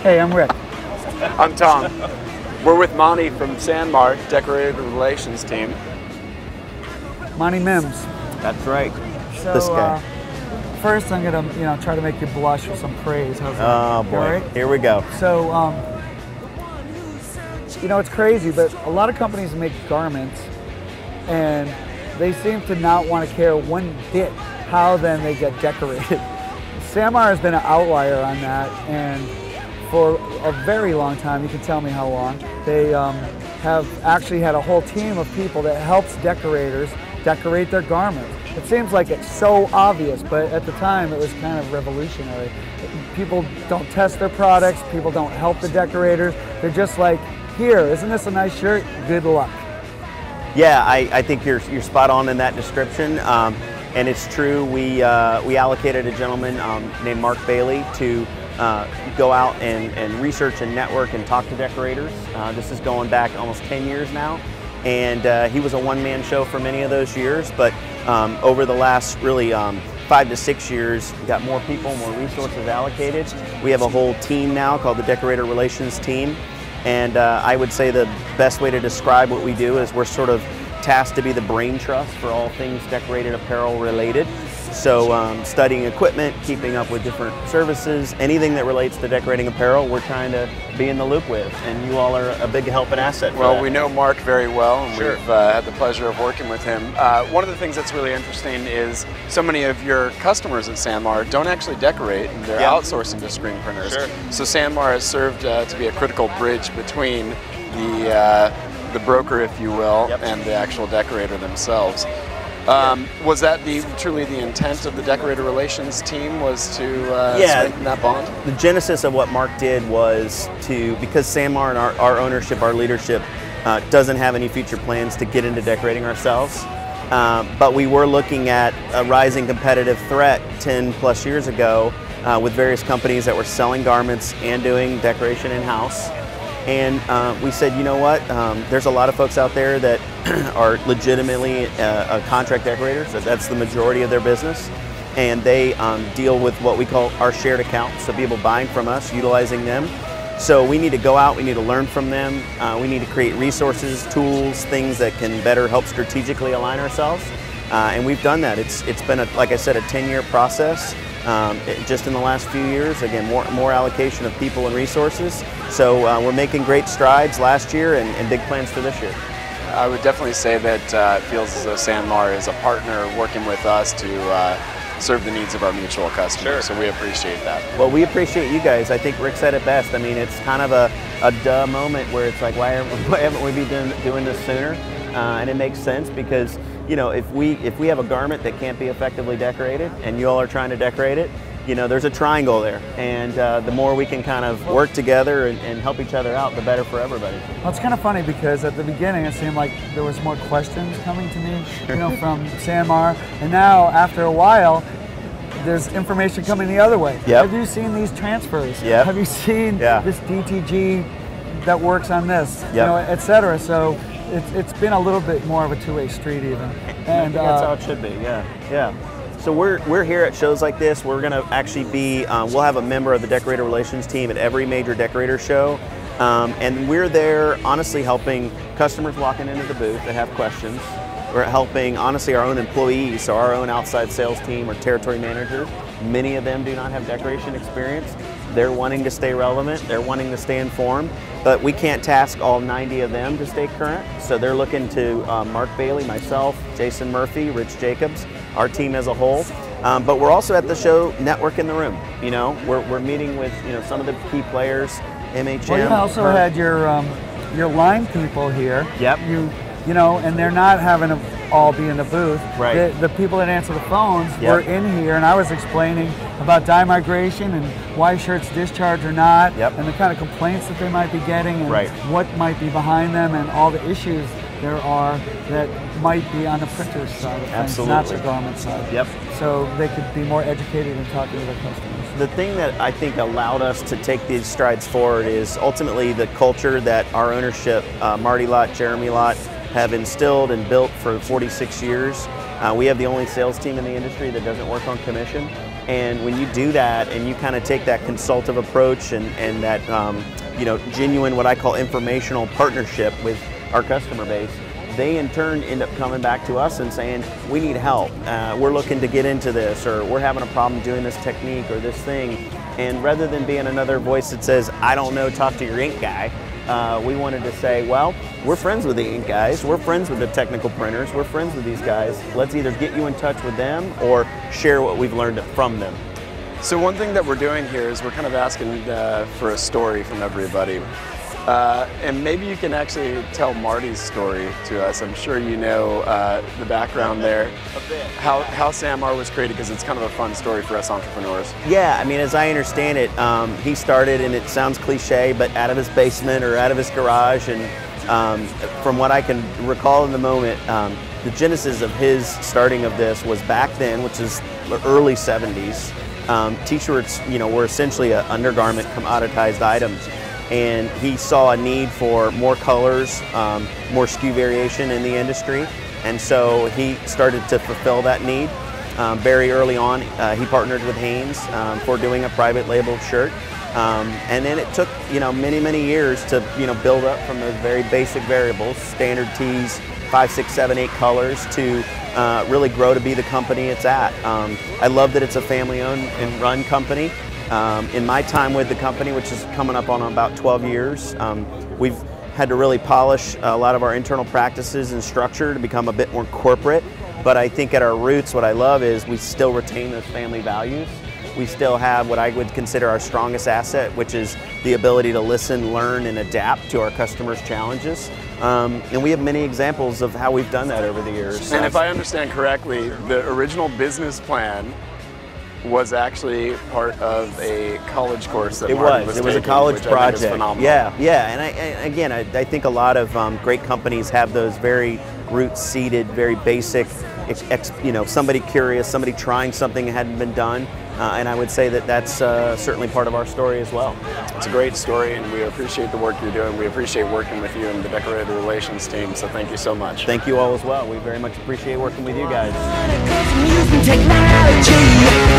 Hey, I'm Rick. I'm Tom. We're with Monty from Sanmar, Decorator Relations team. Monty Mims. That's right. So, this guy. First, I'm gonna, try to make you blush with some praise. How's that? Oh boy, right? Here we go. So, it's crazy, but a lot of companies make garments, and they seem to not want to care one bit how then they get decorated. Sanmar has been an outlier on that, and for a very long time, you can tell me how long, they have actually had a whole team of people that helps decorators decorate their garments. It seems like it's so obvious, but at the time it was kind of revolutionary. People don't test their products, people don't help the decorators. They're just like, here, isn't this a nice shirt? Good luck. Yeah, I think you're spot on in that description. And it's true, we allocated a gentleman named Mark Bailey to go out and research and network and talk to decorators. This is going back almost 10 years now. And he was a one-man show for many of those years, but over the last really 5 to 6 years, we got more people, more resources allocated. We have a whole team now called the Decorator Relations team. And I would say the best way to describe what we do is we're sort of tasked to be the brain trust for all things decorated apparel related. So studying equipment, keeping up with different services, anything that relates to decorating apparel, we're trying to be in the loop with, and you all are a big help and asset for Well, that. we know Mark very well, and Sure. we've had the pleasure of working with him. One of the things that's really interesting is so many of your customers at Sanmar don't actually decorate, and they're outsourcing to screen printers. Sure. So Sanmar has served to be a critical bridge between the broker, if you will, and the actual decorator themselves. Was that truly the intent of the Decorator Relations team, was to strengthen that bond? The genesis of what Mark did was because Sanmar and our ownership, our leadership, doesn't have any future plans to get into decorating ourselves. But we were looking at a rising competitive threat 10 plus years ago with various companies that were selling garments and doing decoration in-house. And we said, you know what, there's a lot of folks out there that are legitimately contract decorators. That's the majority of their business. And they deal with what we call our shared accounts, so people buying from us, utilizing them. So we need to go out, we need to learn from them, we need to create resources, tools, things that can better help strategically align ourselves. And we've done that. It's been, like I said, a 10-year process. Just in the last few years, again, more allocation of people and resources. So we're making great strides last year and big plans for this year. I would definitely say that it feels as though Sanmar is a partner working with us to serve the needs of our mutual customers. Sure. So we appreciate that. Well, we appreciate you guys. I think Rick said it best. I mean, it's kind of a duh moment where it's like, why haven't we been doing this sooner? And it makes sense because, you know, if we have a garment that can't be effectively decorated and you all are trying to decorate it, you know, there's a triangle there. And the more we can kind of work together and help each other out, the better for everybody. Well, it's kind of funny because at the beginning it seemed like there was more questions coming to me, from Sanmar, and now after a while, there's information coming the other way. Yep. Have you seen these transfers? Yep. Have you seen this DTG that works on this? Yep. Et cetera. So it's been a little bit more of a two-way street even. And that's how it should be. Yeah. So we're here at shows like this. We're going to actually be, we'll have a member of the Decorator Relations team at every major decorator show. And we're there honestly helping customers walking into the booth that have questions. We're helping, honestly, our own employees, so our own outside sales team or territory managers. Many of them do not have decoration experience. They're wanting to stay relevant, they're wanting to stay informed, but we can't task all 90 of them to stay current. So they're looking to Mark Bailey, myself, Jason Murphy, Rich Jacobs, our team as a whole. But we're also at the show Network in the Room. You know, we're meeting with some of the key players, MHM. Well, you also had your line people here. Yep. And they're not having to all be in the booth. Right. The people that answer the phones were in here, and I was explaining about dye migration and why shirts discharge or not, and the kind of complaints that they might be getting, and what might be behind them, and all the issues there are that might be on the printer's side of things, not the garment side. Yep. So they could be more educated in talking to their customers. The thing that I think allowed us to take these strides forward is ultimately the culture that our ownership, Marty Lott, Jeremy Lott, have instilled and built for 46 years. We have the only sales team in the industry that doesn't work on commission. And when you do that and you kind of take that consultative approach and that you know, genuine, what I call informational partnership with our customer base, they in turn end up coming back to us and saying, we need help, we're looking to get into this, or we're having a problem doing this technique or this thing. And rather than being another voice that says, I don't know, talk to your ink guy, we wanted to say, well, we're friends with the ink guys, we're friends with the technical printers, we're friends with these guys. Let's either get you in touch with them or share what we've learned from them. So one thing that we're doing here is we're kind of asking for a story from everybody. And maybe you can actually tell Marty's story to us. I'm sure you know the background there, how Sanmar was created, because it's kind of a fun story for us entrepreneurs. Yeah, I mean, as I understand it, he started, and it sounds cliche, but out of his basement or out of his garage. And from what I can recall in the moment, the genesis of his starting of this was back then, which is the early 70s. T-shirts, you know, were essentially an undergarment commoditized items. And he saw a need for more colors, more SKU variation in the industry, and so he started to fulfill that need. Very early on, he partnered with Hanes for doing a private label shirt, and then it took, you know, many years to, you know, build up from those very basic variables, standard tees, 5, 6, 7, 8 colors, to really grow to be the company it's at. I love that it's a family-owned and run company. In my time with the company, which is coming up on about 12 years, we've had to really polish a lot of our internal practices and structure to become a bit more corporate. But I think at our roots, what I love is we still retain those family values. We still have what I would consider our strongest asset, which is the ability to listen, learn, and adapt to our customers' challenges. And we have many examples of how we've done that over the years. And if I understand correctly, the original business plan was actually part of a college course that Marty was taking. It was a college project. Yeah, and again, I think a lot of great companies have those very root-seated, very basic, you know, somebody curious, somebody trying something that hadn't been done. And I would say that that's certainly part of our story as well. It's a great story, and we appreciate the work you're doing. We appreciate working with you and the Decorator Relations team, so thank you so much. Thank you all as well. We very much appreciate working with you guys. Technology.